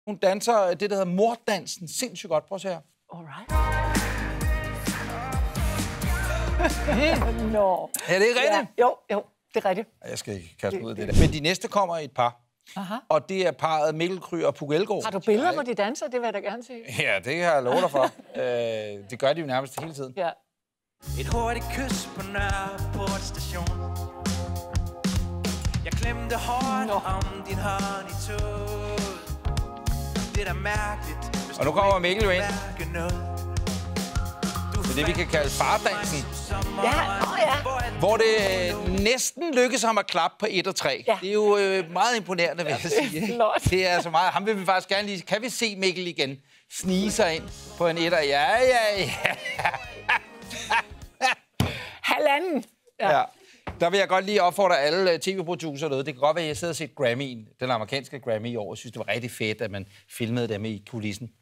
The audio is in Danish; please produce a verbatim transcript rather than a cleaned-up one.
Hun danser det, der hedder morddansen. Sindssygt godt. Prøv at se her. Alright. Mm. Nå. Er det ikke rigtigt? Ja, jo, jo, det er rigtigt. Jeg skal ikke kaste mig ud af det der. Men de næste kommer i et par. Aha. Og det er parret Mikkel Kryger og Puk Elgård. Har du billeder, hvor de danser? Det vil jeg da gerne se. Ja, det har jeg lovet dig for. øh, det gør de jo nærmest hele tiden. Ja. Et hurtigt kys på Nørreport station. Jeg klemte hårdt Nå. om din hånd i toget. Det er da mærkeligt. Og nu kommer Mikkel jo ind. Det er det, vi kan kalde fardansen. Ja, oh ja. Hvor det øh, næsten lykkes ham at klappe på et og tre. Ja. Det er jo øh, meget imponerende, vil jeg sige. Flot. Det er så meget. Ham vil vi faktisk gerne lige... Kan vi se Mikkel igen snige sig ind på en etter? Ja, ja, ja. Halvanden. Ja. Ja. Der vil jeg godt lige opfordre alle tv-producer noget. Det kan godt være, at jeg sidder og set Grammy'en, den amerikanske Grammy i år. Jeg synes, det var rigtig fedt, at man filmede dem i kulissen.